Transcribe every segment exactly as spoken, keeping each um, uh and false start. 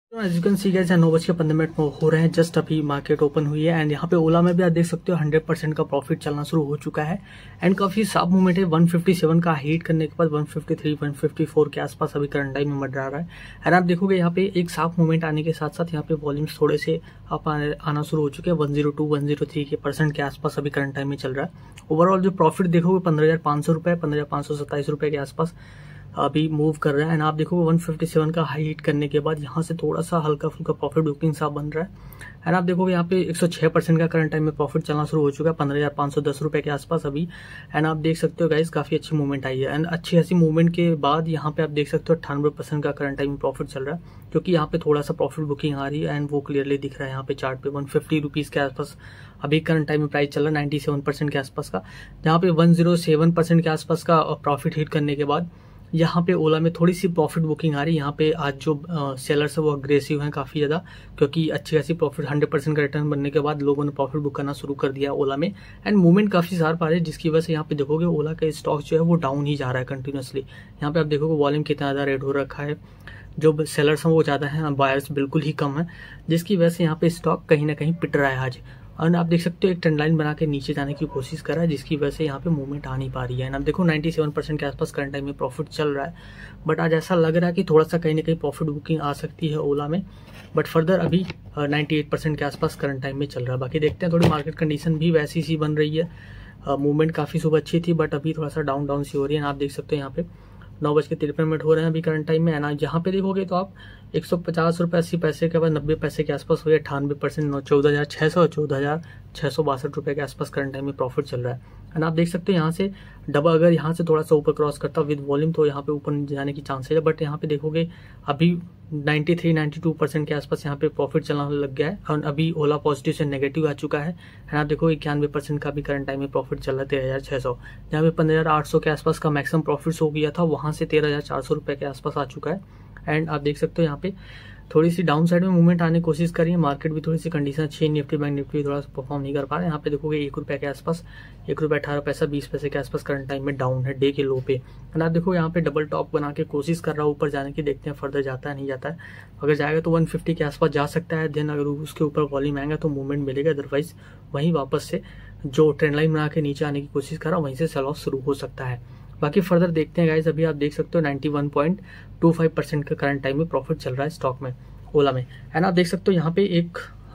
As you can see guys नौ बज के पंद्रह मिनट हो रहे हैं। जस्ट अभी मार्केट ओपन हुई है एंड यहाँ पे ओला में भी आप देख सकते हो हंड्रेड परसेंट का प्रॉफिट चलना शुरू हो चुका है एंड काफी साफ मूवमेंट है। वन फिफ्टी सेवन का हिट करने के बाद one fifty three one fifty four के आसपास अभी करंट टाइम में मंडरा रहा है एंड आप देखोगे यहाँ पे एक साफ मूवमेंट आने के साथ साथ यहाँ पे वॉल्यूम्स थोड़े से आप आना शुरू हो चुके हैं। One zero two one zero three के परसेंट के आसपास अभी करंट टाइम में चल रहा है। ओवरऑल जो प्रॉफिट देखोगे पंद्रह हजार पाँच सौ रुपए पंद्रह हजार पाँच सौ सत्ताईस रुपए के आसपास अभी मूव कर रहा है एंड आप देखोगे वन फिफ्टी सेवन का हाई हिट करने के बाद यहाँ से थोड़ा सा हल्का फुल्का प्रॉफिट बुकिंग सा बन रहा है एंड आप देखोगे यहाँ पे एक सौ छह परसेंट का करंट टाइम में प्रॉफिट चलना शुरू हो चुका है पंद्रह हजार पाँच सौ दस रुपए के आसपास अभी। एंड आप देख सकते हो गाइस काफी अच्छी मूवमेंट आई है एंड अच्छी खासी मूवमेंट के बाद यहाँ पे आप देख सकते हो अट्ठानवे परसेंट का करंट टाइम में प्रॉफिट चल रहा है, क्योंकि यहाँ पे थोड़ा सा प्रॉफिट बुकिंग आ रही है एंड वो क्लियरली दिख रहा है यहाँ पे चार्ट पे। वन फिफ्टी रुपीज के आसपास अभी करंट टाइम में प्राइस चल रहा है नाइन्टी सेवन परसेंट के आसपास का, जहाँ पे वन जीरो सेवन परसेंट के आसपास का प्रॉफिट हिट करने के बाद यहाँ पे ओला में थोड़ी सी प्रॉफिट बुकिंग आ रही है। यहाँ पे आज जो सेलर्स है वो अग्रेसिव हैं काफी ज्यादा, क्योंकि अच्छी खासी प्रॉफिट हंड्रेड परसेंट का रिटर्न बनने के बाद लोगों ने प्रॉफिट बुक करना शुरू कर दिया ओला में एंड मूवमेंट काफी शार्प आ रही है, जिसकी वजह से यहाँ पे देखोगे ओला का स्टॉक जो है वो डाउन ही जा रहा है कंटिन्यूसली। यहाँ पे आप देखोगे वॉल्यूम कितना ज्यादा रेड हो रखा है, जो सेलर्स हैं वो ज्यादा है, बायर्स बिल्कुल ही कम है, जिसकी वजह से यहाँ पे स्टॉक कहीं ना कहीं पिट रहा है आज। और आप देख सकते हो एक ट्रेंड लाइन बना के नीचे जाने की कोशिश कर रहा है, जिसकी वजह से यहाँ पे मूवमेंट आ नहीं पा रही है। एंड आप देखो नाइन्टी सेवन परसेंट के आसपास करंट टाइम में प्रॉफिट चल रहा है, बट आज ऐसा लग रहा है कि थोड़ा सा कहीं ना कहीं प्रॉफिट बुकिंग आ सकती है ओला में, बट फर्दर अभी नाइन्टी एट परसेंट के आसपास करंट टाइम में चल रहा है। बाकी देखते हैं, थोड़ी मार्केट कंडीशन भी वैसी सी बन रही है। मूवमेंट काफी सुबह अच्छी थी, बट अभी थोड़ा सा डाउन डाउन सी हो रही है। आप देख सकते हो यहाँ पे नौ बज के तिरपन मिनट हो रहे हैं अभी करंट टाइम में। एंड यहाँ पे देखोगे तो आप एक सौ पचास रुपये अस्सी पैसे के बाद नब्बे पैसे के आसपास हुए, अठानवे परसेंट चौदह हजार छह सौ चौदह हजार छह सौ बासठ रुपए के आसपास करंट टाइम में प्रॉफिट चल रहा है। एंड आप देख सकते हो यहाँ से डबल अगर यहाँ से थोड़ा सा ऊपर क्रॉस करता विद वॉल्यूम तो यहाँ पे ऊपर जाने की चांसेस है, बट यहाँ पे देखोगे अभी ninety three ninety two percent के आसपास यहाँ पे प्रॉफिट चलना लग गया है और अभी ओला पॉजिटिव से नेगेटिव आ चुका है। एंड आप देखो इक्यानवे परसेंट का भी करंट टाइम में प्रॉफिट चल रहा है तेरह हजार छह सौ, जहाँ पे पंद्रह हजार आठ सौ के आसपास का मैक्सिमम प्रॉफिट हो गया था, वहां से तेरह हजार चार सौ रुपए के आसपास आ चुका है। एंड आप देख सकते हो यहाँ पे थोड़ी सी डाउन साइड में मूवमेंट आने की कोशिश करी है। मार्केट भी थोड़ी सी कंडीशन अच्छी है, निफ्टी बैंक निफ्टी थोड़ा सा परफॉर्म नहीं कर पा रहे हैं। यहाँ पे देखोगे एक रुपए के आसपास एक रुपये अठारह पैसा बीस पैसे के आसपास करंट टाइम में डाउन है डे के लो पे। एंड आप देखो यहाँ पे डबल टॉप बना के कोशिश कर रहा है ऊपर जाने की, देखते हैं फर्दर जाता है नहीं जाता है। अगर जाएगा तो वन फिफ्टी के आसपास जा सकता है, देन अगर उसके ऊपर वॉल्यूम आएगा तो मूवमेंट मिलेगा, अदरवाइज वहीं वापस से जो ट्रेंड लाइन बना के नीचे आने की कोशिश कर रहा है वहीं से सेल ऑफ शुरू हो सकता है। बाकी फर्दर देखते हैं गाइज। अभी आप देख सकते हो ninety one point two five percent का करंट टाइम में प्रॉफिट चल रहा है स्टॉक में ओला में। एंड आप देख सकते हो यहाँ पे एक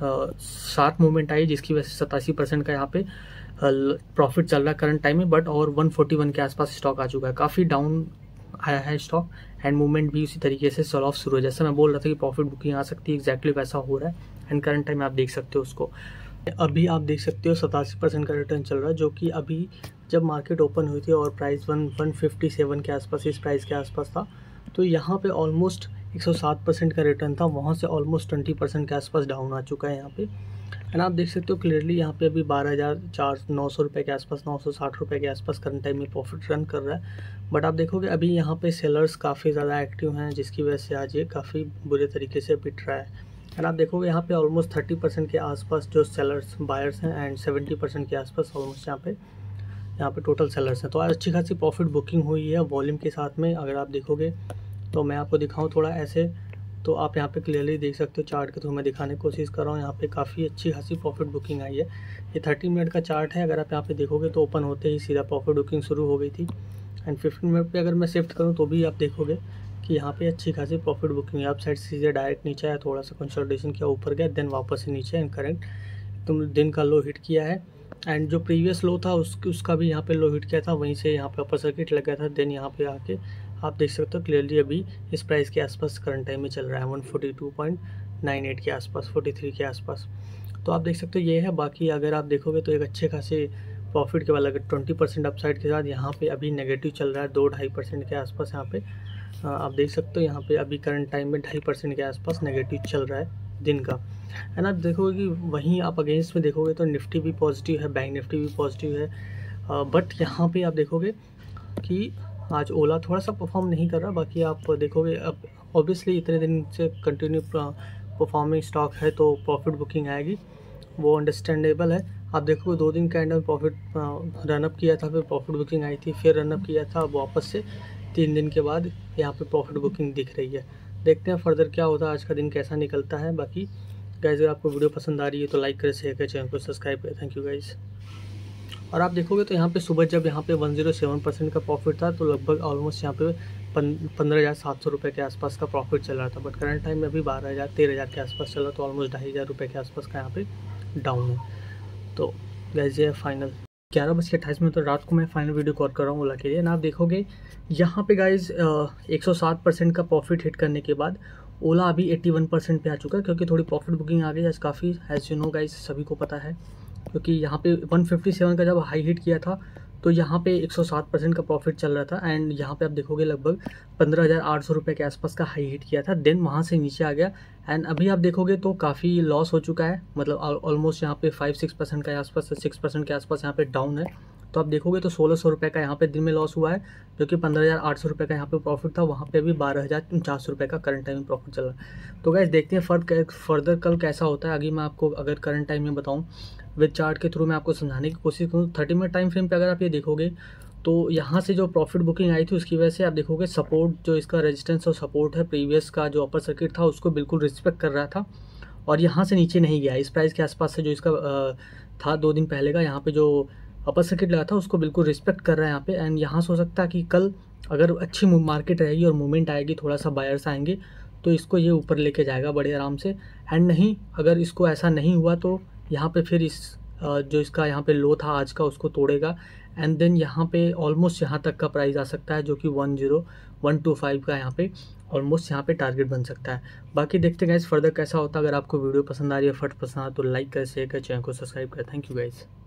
शार्प मूवमेंट आई, जिसकी वजह से सतासी परसेंट का यहाँ पे प्रॉफिट चल रहा है करंट टाइम में, बट और वन फोर्टी वन के आसपास स्टॉक आ चुका है। काफी डाउन आया है स्टॉक एंड मूवमेंट भी उसी तरीके से सेल ऑफ शुरू है। जैसा मैं बोल रहा था कि प्रॉफिट बुकिंग आ सकती है, एक्जैक्टली वैसा हो रहा है। एंड करंट टाइम आप देख सकते हो उसको, अभी आप देख सकते हो सतासी परसेंट का रिटर्न चल रहा है, जो कि अभी जब मार्केट ओपन हुई थी और price one one fifty seven के आसपास इस प्राइस के आसपास था, तो यहाँ पे ऑलमोस्ट एक सौ सात परसेंट का रिटर्न था, वहाँ से ऑलमोस्ट ट्वेंटी परसेंट के आसपास डाउन आ चुका है यहाँ पे। एंड आप देख सकते हो क्लियरली यहाँ पे अभी बारह हज़ार चार नौ सौ रुपये के आसपास नौ सौ साठ रुपये के आसपास करंट टाइम में प्रॉफिट रन कर रहा है। बट आप देखोगे अभी यहाँ पे सेलर्स काफ़ी ज़्यादा एक्टिव हैं, जिसकी वजह से आज ये काफ़ी बुरे तरीके से पिट रहा है। एंड आप देखोगे यहाँ पे ऑलमोस्ट थर्टी परसेंट के आसपास जो सेलर्स बायर्स हैं एंड सेवेंटी परसेंट के आसपास ऑलमोस्ट यहाँ पे यहाँ पे टोटल सेलर्स हैं। तो आज अच्छी खासी प्रॉफिट बुकिंग हुई है वॉल्यूम के साथ में। अगर आप देखोगे तो मैं आपको दिखाऊं थोड़ा ऐसे, तो आप यहाँ पे क्लियरली देख सकते हो चार्ट के थ्रू मैं दिखाने की कोशिश कर रहा हूँ। यहाँ पे काफ़ी अच्छी खासी प्रॉफिट बुकिंग आई है। ये थर्टी मिनट का चार्ट है, अगर आप यहाँ पे देखोगे तो ओपन होते ही सीधा प्रॉफिट बुकिंग शुरू हो गई थी। एंड फिफ्टीन मिनट पे अगर मैं शिफ्ट करूँ तो भी आप देखोगे कि यहाँ पे अच्छी खासी प्रॉफिट बुकिंग है। आप साइड सीधे डायरेक्ट नीचे आया, थोड़ा सा कंसोलिडेशन किया, ऊपर गया, देन वापस से नीचे एंड करेक्ट तुम दिन का लो हिट किया है। एंड जो प्रीवियस लो था उस उसका भी यहाँ पे लो हिट किया था, वहीं से यहाँ पे अपर सर्किट लग गया था, देन यहाँ पे आके आप देख सकते हो क्लियरली अभी इस प्राइस के आसपास करंट टाइम में चल रहा है one forty two point nine eight के आसपास फोर्टी थ्री के आसपास। तो आप देख सकते हो ये है। बाकी अगर आप देखोगे तो एक अच्छे खासे प्रॉफिट के बाद अगर ट्वेंटी परसेंट अपसाइड के साथ यहाँ पे अभी नेगेटिव चल रहा है दो ढाई परसेंट के आसपास। यहाँ पे आप देख सकते हो यहाँ पे अभी करंट टाइम में ढाई परसेंट के आसपास नेगेटिव चल रहा है दिन का। है ना, देखोगे कि वहीं आप अगेंस्ट में देखोगे तो निफ्टी भी पॉजिटिव है, बैंक निफ्टी भी पॉजिटिव है, बट यहाँ पे आप देखोगे कि आज ओला थोड़ा सा परफॉर्म नहीं कर रहा। बाकी आप देखोगे अब ऑब्वियसली इतने दिन से कंटिन्यू परफॉर्मिंग स्टॉक है तो प्रॉफिट बुकिंग आएगी, वो अंडरस्टैंडेबल है। आप देखोगे दो दिन कैंडल प्रॉफिट रनअप किया था, फिर प्रॉफिट बुकिंग आई थी, फिर रनअप किया था, अब वापस से तीन दिन के बाद यहाँ पे प्रॉफिट बुकिंग दिख रही है। देखते हैं फर्दर क्या होता है, आज का दिन कैसा निकलता है। बाकी गाइस अगर आपको वीडियो पसंद आ रही है तो लाइक करें, शेयर करें, चैनल को सब्सक्राइब करें। Thank you guys. और आप देखोगे तो यहाँ पे सुबह जब यहाँ पे वन ज़ीरो सेवन परसेंट का प्रॉफिट था तो लगभग ऑलमोस्ट यहाँ पे पंद्रह हज़ार सात सौ रुपये के आसपास का प्रॉफिट चल रहा था। बट करंट टाइम में अभी बारह हज़ार तेरह हज़ार के आसपास चल रहा, तो ऑलमोस्ट ढाई हज़ार रुपये के आसपास का यहाँ पे डाउन है। तो गाइस ये फाइनल ग्यारह बज के अट्ठाईस मिनट रात को मैं फाइनल वीडियो कॉल कर रहा हूँ ओला के लिए ना। आप देखोगे यहाँ पे गाइस एक सौ सात परसेंट का प्रॉफिट हिट करने के बाद ओला अभी इक्यासी परसेंट पे आ चुका है, क्योंकि थोड़ी प्रॉफिट बुकिंग आ गई आज काफ़ी, एज यू नो गाइस सभी को पता है। क्योंकि यहाँ पे एक सौ सत्तावन का जब हाई हिट किया था तो यहाँ पे एक सौ सात परसेंट का प्रॉफिट चल रहा था, एंड यहाँ पे आप देखोगे लगभग पंद्रह हज़ार आठ सौ रुपये के आसपास का हाई हिट किया था। देन वहाँ से नीचे आ गया, एंड अभी आप देखोगे तो काफ़ी लॉस हो चुका है, मतलब ऑलमोस्ट यहाँ पे फाइव सिक्स परसेंट का आसपास सिक्स परसेंट के आसपास यहाँ पे डाउन है। तो आप देखोगे तो सोलह सौ रुपये का यहाँ पे दिन में लॉस हुआ है, जो कि पंद्रह हज़ार आठ सौ रुपये का यहाँ पे प्रॉफिट था, वहाँ पे अभी बारह हज़ार चार सौ रुपये का करंट टाइम में प्रॉफिट चल रहा है। तो गाइस देखते हैं फर्द फर्दर कल कैसा होता है। आगे मैं आपको अगर करंट टाइम में बताऊँ विद चार्ट के थ्रू मैं आपको समझाने की कोशिश करूँ। थर्टी मिनट टाइम फ्रेम पे अगर आप ये देखोगे तो यहाँ से जो प्रॉफिट बुकिंग आई थी उसकी वजह से आप देखोगे सपोर्ट, जो इसका रेजिस्टेंस और सपोर्ट है प्रीवियस का जो अपर सर्किट था उसको बिल्कुल रिस्पेक्ट कर रहा था, और यहाँ से नीचे नहीं गया। इस प्राइस के आसपास से जो इसका आ, था दो दिन पहले का, यहाँ पे जो अपर सर्किट लगा था उसको बिल्कुल रिस्पेक्ट कर रहा है यहाँ पे। एंड यहाँ से हो सकता है कि कल अगर अच्छी मार्केट रहेगी और मूवमेंट आएगी, थोड़ा सा बायर्स आएंगे तो इसको ये ऊपर लेके जाएगा बड़े आराम से। एंड नहीं, अगर इसको ऐसा नहीं हुआ तो यहाँ पे फिर इस जो इसका यहाँ पे लो था आज का उसको तोड़ेगा, एंड देन यहाँ पे ऑलमोस्ट यहाँ तक का प्राइस आ सकता है, जो कि one zero one two five का यहाँ पे ऑलमोस्ट यहाँ पे टारगेट बन सकता है। बाकी देखते हैं गाइस फर्दर कैसा होता है। अगर आपको वीडियो पसंद आ रही है, फट पसंद आ तो लाइक करें, शेयर करें, चैनल को सब्सक्राइब करें। Thank you guys.